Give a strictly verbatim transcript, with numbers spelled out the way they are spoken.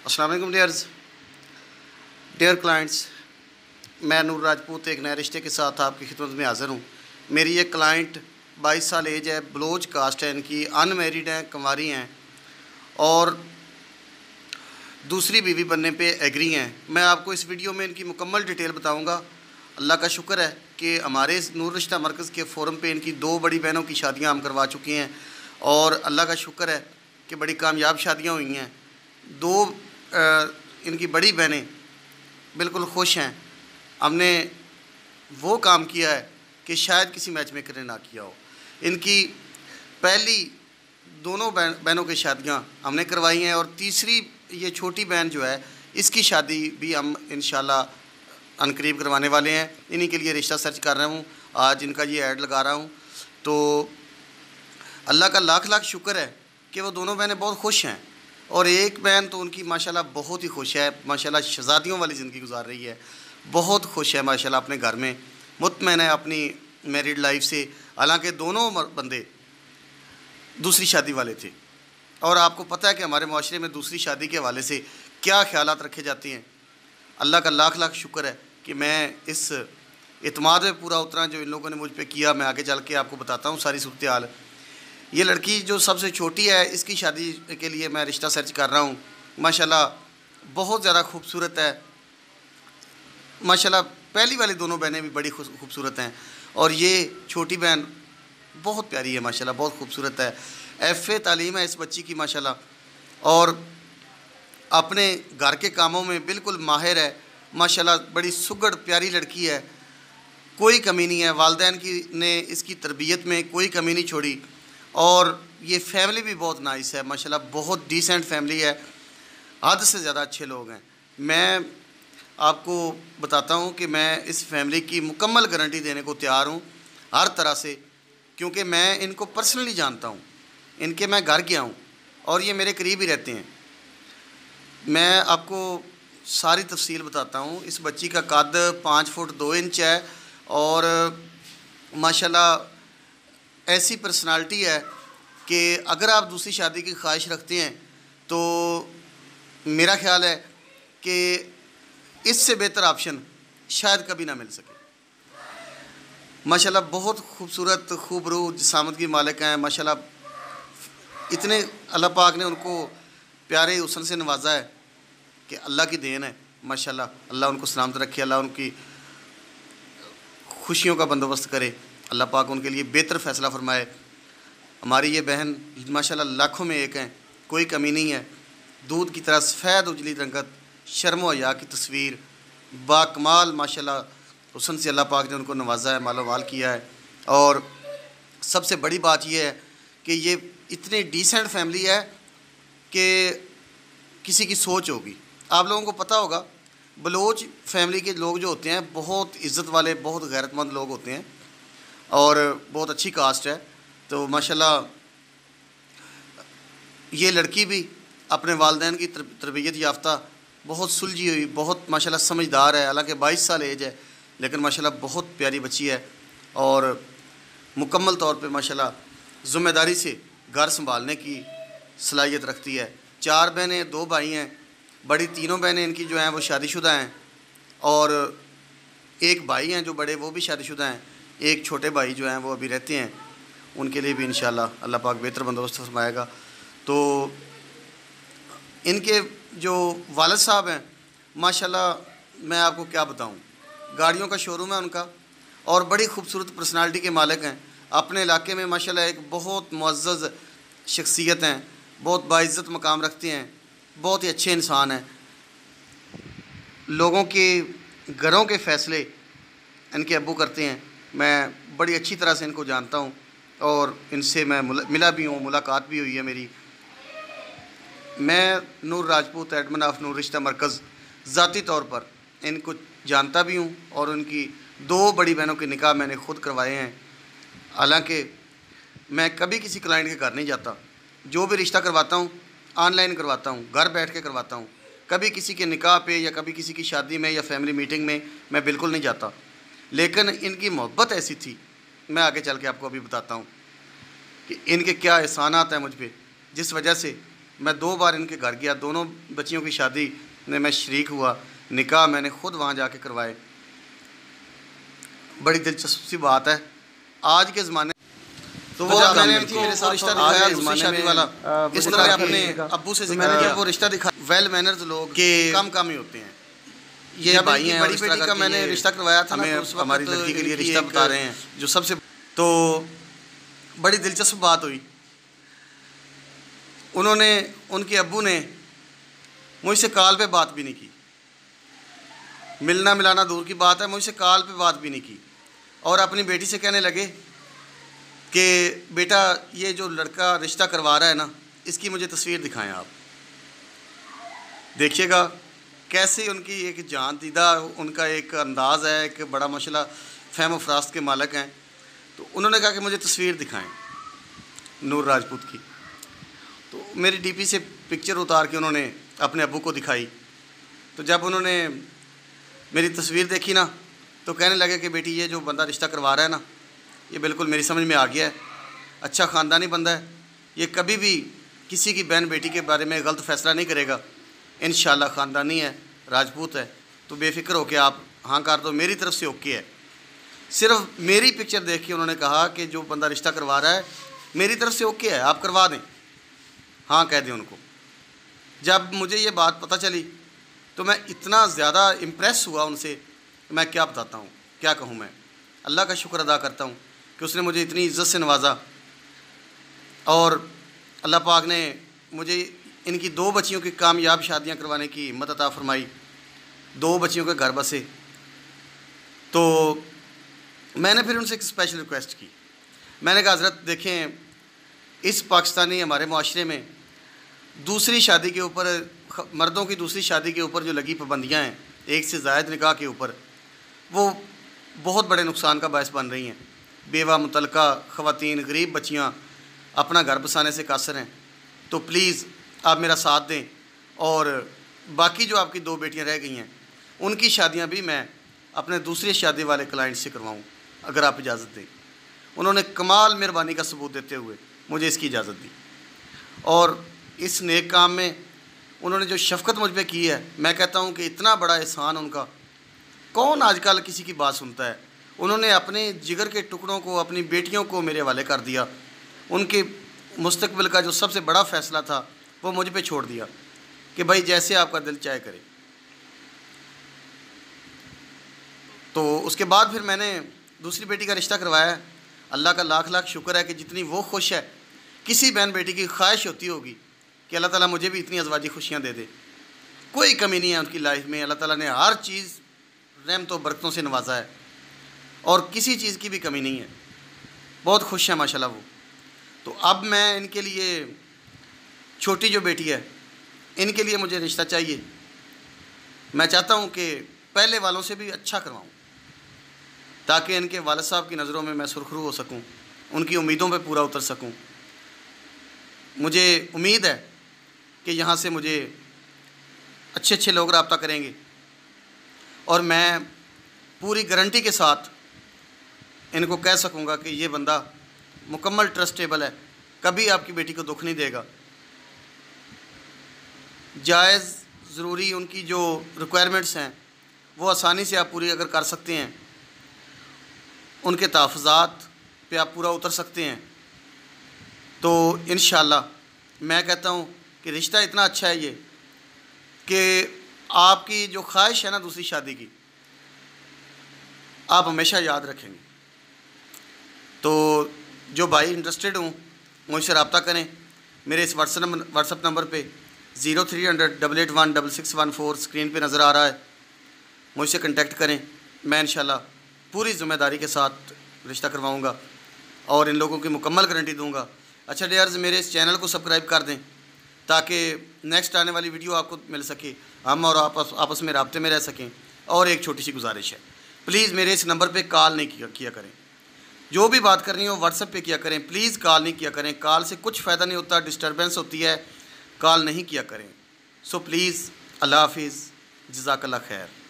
अस्सलाम वालेकुम dears dear clients, मैं नूर राजपूत एक नए रिश्ते के साथ आपकी खिदमत में हाज़िर हूँ। मेरी एक क्लाइंट बाईस साल एज है, बलोच कास्ट है, इनकी अनमेरिड हैं, कंवारी हैं और दूसरी बीवी बनने पे एग्री हैं। मैं आपको इस वीडियो में इनकी मुकम्मल डिटेल बताऊँगा। अल्लाह का शुक्र है कि हमारे इस नूर रिश्ता मरकज़ के फ़ोरम पे इनकी दो बड़ी बहनों की शादियाँ हम करवा चुके हैं और अल्लाह का शुक्र है कि बड़ी कामयाब शादियाँ हुई हैं। दो आ, इनकी बड़ी बहनें बिल्कुल खुश हैं। हमने वो काम किया है कि शायद किसी मैच मेकर ने ना किया हो। इनकी पहली दोनों बहन बहनों की शादियां हमने करवाई हैं और तीसरी ये छोटी बहन जो है इसकी शादी भी हम इंशाल्लाह अनकरीब करवाने वाले हैं। इन्हीं के लिए रिश्ता सर्च कर रहा हूँ, आज इनका ये ऐड लगा रहा हूँ। तो अल्लाह का लाख लाख शुक्र है कि वो दोनों बहनें बहुत खुश हैं और एक बहन तो उनकी माशाल्लाह बहुत ही खुश है, माशाल्लाह शहज़ादियों वाली ज़िंदगी गुजार रही है, बहुत खुश है माशाल्लाह अपने घर में, मुतमईन है अपनी मैरिड लाइफ से। हालांकि दोनों बंदे दूसरी शादी वाले थे और आपको पता है कि हमारे माशरे में दूसरी शादी के हवाले से क्या ख्यालात रखे जाते हैं। अल्लाह का लाख लाख शुक्र है कि मैं इस इत्माद में पूरा उतरा जो इन लोगों ने मुझ पर किया। मैं आगे चल के आपको बताता हूँ सारी सूरत हाल। ये लड़की जो सबसे छोटी है इसकी शादी के लिए मैं रिश्ता सर्च कर रहा हूँ। माशाल्लाह बहुत ज़्यादा खूबसूरत है, माशाल्लाह पहली वाली दोनों बहनें भी बड़ी खूबसूरत हैं और ये छोटी बहन बहुत प्यारी है, माशाल्लाह बहुत खूबसूरत है। एफ ए तालीम है इस बच्ची की माशाल्लाह और अपने घर के कामों में बिल्कुल माहिर है माशाल्लाह। बड़ी सुगड़ प्यारी लड़की है, कोई कमी नहीं है। वालिदैन की ने इसकी तरबियत में कोई कमी नहीं छोड़ी और ये फैमिली भी बहुत नाइस है माशाल्लाह, बहुत डिसेंट फैमिली है, हद से ज़्यादा अच्छे लोग हैं। मैं आपको बताता हूँ कि मैं इस फैमिली की मुकम्मल गारंटी देने को तैयार हूँ हर तरह से, क्योंकि मैं इनको पर्सनली जानता हूँ, इनके मैं घर गया हूँ और ये मेरे करीब ही रहते हैं। मैं आपको सारी तफसील बताता हूँ। इस बच्ची का कद पाँच फुट दो इंच है और माशाल्लाह ऐसी पर्सनालिटी है कि अगर आप दूसरी शादी की ख्वाहिश रखते हैं तो मेरा ख्याल है कि इससे बेहतर ऑप्शन शायद कभी ना मिल सके। माशाल्लाह बहुत खूबसूरत खूबरू जिसामत की मालिक हैं माशाल्लाह। इतने अल्लाह पाक ने उनको प्यारे हुस्न से नवाजा है कि अल्लाह की देन है माशाल्लाह। अल्लाह उनको सलामत रखे, अल्लाह उनकी खुशियों का बंदोबस्त करे, अल्लाह पाक उनके लिए बेहतर फ़ैसला फ़रमाए। हमारी ये बहन माशाल्लाह लाखों में एक हैं, कोई कमी नहीं है। दूध की तरह सफ़ेद उजली रंगत, शर्म व हया की तस्वीर, बाकमाल माशाल्लाह हुस्न से अल्लाह पाक ने उनको नवाजा है, मालो माल किया है। और सबसे बड़ी बात यह है कि ये इतनी डिसेंट फैमिली है कि किसी की सोच होगी। आप लोगों को पता होगा बलोच फैमिली के लोग जो होते हैं बहुत इज़्ज़त वाले, बहुत गैरतमंद लोग होते हैं और बहुत अच्छी कास्ट है। तो माशाल्लाह ये लड़की भी अपने वालिदैन की तरबियत याफ्ता, बहुत सुलझी हुई, बहुत माशाल्लाह समझदार है। हालांकि बाईस साल एज है लेकिन माशाल्लाह बहुत प्यारी बच्ची है और मुकम्मल तौर पे माशाल्लाह ज़िम्मेदारी से घर संभालने की सलाहियत रखती है। चार बहनें, दो भाई हैं। बड़ी तीनों बहनें इनकी जो हैं वो शादीशुदा हैं और एक भाई हैं जो बड़े, वो भी शादीशुदा हैं। एक छोटे भाई जो हैं वो अभी रहते हैं, उनके लिए भी इंशाल्लाह अल्लाह पाक बेहतर बंदोबस्त फरमाएगा। तो इनके जो वालिद साहब हैं माशाल्लाह मैं आपको क्या बताऊं, गाड़ियों का शोरूम है उनका और बड़ी खूबसूरत पर्सनालिटी के मालिक हैं। अपने इलाके में माशाल्लाह एक बहुत मुअज़्ज़ज़ शख्सियत हैं, बहुत बाइज़्ज़त मकाम रखते हैं, बहुत ही अच्छे इंसान हैं। लोगों के घरों के फ़ैसले इनके अब्बू करते हैं। मैं बड़ी अच्छी तरह से इनको जानता हूँ और इनसे मैं मिला भी हूँ, मुलाकात भी हुई है मेरी। मैं नूर राजपूत एडमिन ऑफ नूर रिश्ता मरकज़ ज़ाती तौर पर इनको जानता भी हूँ और उनकी दो बड़ी बहनों के निकाह मैंने ख़ुद करवाए हैं। हालांकि मैं कभी किसी क्लाइंट के घर नहीं जाता, जो भी रिश्ता करवाता हूँ ऑनलाइन करवाता हूँ, घर बैठ के करवाता हूँ। कभी किसी के निकाह पे या कभी किसी की शादी में या फैमिली मीटिंग में मैं बिल्कुल नहीं जाता। लेकिन इनकी मोहब्बत ऐसी थी, मैं आगे चल के आपको अभी बताता हूँ कि इनके क्या एहसानात हैं मुझ पर, जिस वजह से मैं दो बार इनके घर गया, दोनों बच्चियों की शादी में मैं शरीक हुआ, निकाह मैंने ख़ुद वहाँ जाके करवाए। बड़ी दिलचस्प सी बात है आज के ज़माने। तो वो जब मैंने इनको मेरे साथ रिश्ता दिखाया दूसरी शादी वाला, इस तरह अपने अब्बू से मैंने जब वो रिश्ता दिखा, वेल मैनर्स लोग के कम कम ही होते हैं। ये भाई हैं, बड़ी बेटी का मैंने रिश्ता करवाया था ना, तो हमारी लड़की के लिए रिश्ता बता रहे हैं जो सबसे, तो बड़ी दिलचस्प बात हुई। उन्होंने, उनके अब्बू ने मुझसे कॉल पे बात भी नहीं की, मिलना मिलाना दूर की बात है, मुझसे कॉल पे बात भी नहीं की, और अपनी बेटी से कहने लगे कि बेटा ये जो लड़का रिश्ता करवा रहा है ना, इसकी मुझे तस्वीर दिखाएं आप, देखिएगा कैसे उनकी एक जान दीदा, उनका एक अंदाज़ है, एक बड़ा माशाल्लाह फ़हम फ़रास्त के मालिक हैं। तो उन्होंने कहा कि मुझे तस्वीर दिखाएं नूर राजपूत की। तो मेरी डीपी से पिक्चर उतार के उन्होंने अपने अब्बू को दिखाई। तो जब उन्होंने मेरी तस्वीर देखी ना, तो कहने लगे कि बेटी ये जो बंदा रिश्ता करवा रहा है ना, ये बिल्कुल मेरी समझ में आ गया है, अच्छा ख़ानदानी बंदा है, ये कभी भी किसी की बहन बेटी के बारे में गलत फ़ैसला नहीं करेगा, इंशाअल्लाह ख़ानदानी है, राजपूत है, तो बेफ़िक्र हो के आप हाँ कर दो, मेरी तरफ से ओके है। सिर्फ मेरी पिक्चर देख के उन्होंने कहा कि जो बंदा रिश्ता करवा रहा है मेरी तरफ से ओके है, आप करवा दें, हाँ कह दें उनको। जब मुझे ये बात पता चली तो मैं इतना ज़्यादा इम्प्रेस हुआ उनसे, मैं क्या बताता हूँ, क्या कहूँ। मैं अल्लाह का शुक्र अदा करता हूँ कि उसने मुझे इतनी इज़्ज़त से नवाजा, और अल्लाह पाक ने मुझे इनकी दो बच्चियों की कामयाब शादियाँ करवाने की हिम्मत अता फरमाई, दो बच्चियों के घर बसे। तो मैंने फिर उनसे एक स्पेशल रिक्वेस्ट की, मैंने कहा हज़रत देखें, इस पाकिस्तानी हमारे माशरे में दूसरी शादी के ऊपर, मर्दों की दूसरी शादी के ऊपर जो लगी पाबंदियाँ हैं, एक से ज़ायद निकाह के ऊपर, वो बहुत बड़े नुकसान का बायस बन रही हैं। बेवा, मुतलका ख़वातीन, गरीब बच्चियाँ अपना घर बसाने से कासर हैं। तो प्लीज़ आप मेरा साथ दें, और बाकी जो आपकी दो बेटियां रह गई हैं उनकी शादियां भी मैं अपने दूसरे शादी वाले क्लाइंट से करवाऊं, अगर आप इजाज़त दें। उन्होंने कमाल मेहरबानी का सबूत देते हुए मुझे इसकी इजाज़त दी, और इस नेक काम में उन्होंने जो शफ़क़त मुझ पर की है, मैं कहता हूं कि इतना बड़ा एहसान उनका, कौन आजकल किसी की बात सुनता है। उन्होंने अपने जिगर के टुकड़ों को, अपनी बेटियों को मेरे हवाले कर दिया, उनके मुस्तकबिल का जो सबसे बड़ा फ़ैसला था वो मुझ पे छोड़ दिया कि भाई जैसे आपका दिल चाहे करे। तो उसके बाद फिर मैंने दूसरी बेटी का रिश्ता करवाया। अल्लाह का लाख लाख शुक्र है कि जितनी वो खुश है, किसी बहन बेटी की ख्वाहिश होती होगी कि अल्लाह ताला मुझे भी इतनी अज़वाजी खुशियाँ दे दे, कोई कमी नहीं है उनकी लाइफ में। अल्लाह ताला ने हर चीज़ रहमतों बरकतों से नवाजा है, और किसी चीज़ की भी कमी नहीं है, बहुत खुश है माशाल्लाह वो। तो अब मैं इनके लिए, छोटी जो बेटी है, इनके लिए मुझे रिश्ता चाहिए। मैं चाहता हूँ कि पहले वालों से भी अच्छा करवाऊँ, ताकि इनके वालिद साहब की नज़रों में मैं सुरखरू हो सकूँ, उनकी उम्मीदों पे पूरा उतर सकूँ। मुझे उम्मीद है कि यहाँ से मुझे अच्छे अच्छे लोग रब्ता करेंगे, और मैं पूरी गारंटी के साथ इनको कह सकूँगा कि ये बंदा मुकम्मल ट्रस्टेबल है, कभी आपकी बेटी को दुख नहीं देगा। जायज़ ज़रूरी उनकी जो रिक्वायरमेंट्स हैं वो आसानी से आप पूरी अगर कर सकते हैं, उनके तहफ़्फ़ुज़ात पे आप पूरा उतर सकते हैं, तो इंशाअल्लाह मैं कहता हूँ कि रिश्ता इतना अच्छा है ये कि आपकी जो ख्वाहिश है ना दूसरी शादी की, आप हमेशा याद रखेंगे। तो जो भाई इंटरेस्टेड हूँ मुझसे रब्ता करें, मेरे इस व्हाट्सएप नंबर व्हाट्सएप नंबर पे zero three hundred double eight one double six one four screen पे नज़र आ रहा है, मुझसे कांटेक्ट करें। मैं इंशाल्लाह पूरी ज़िम्मेदारी के साथ रिश्ता करवाऊँगा और इन लोगों की मुकम्मल गारंटी दूँगा। अच्छा डियर्स, मेरे इस चैनल को सब्सक्राइब कर दें ताकि नेक्स्ट आने वाली वीडियो आपको मिल सके, हम और आपस आपस में राब्ते में रह सकें। और एक छोटी सी गुजारिश है, प्लीज़ मेरे इस नंबर पे कॉल नहीं किया किया करें, जो भी बात करनी हो व्हाट्सएप पे किया करें, प्लीज़ कॉल नहीं किया करें। कॉल से कुछ फ़ायदा नहीं होता, डिस्टर्बेंस होती है, कॉल नहीं किया करें। सो प्लीज़, अल्लाह हाफिज़, जज़ाकल्लाह खैर।